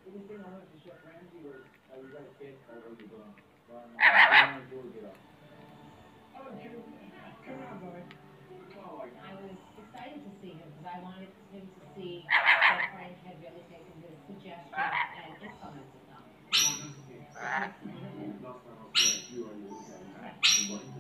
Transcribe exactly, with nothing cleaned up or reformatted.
Anything I wanted to Chef Ramsay was, uh, you got a kid, or was it going? Well, I'm not going to get up. Oh, Jim, come on, buddy. Oh, I I was excited to see him because I wanted him to see that Frank had really taken his suggestions and implemented them. Oh, that's the thing. Last time I was there, you already looked at it.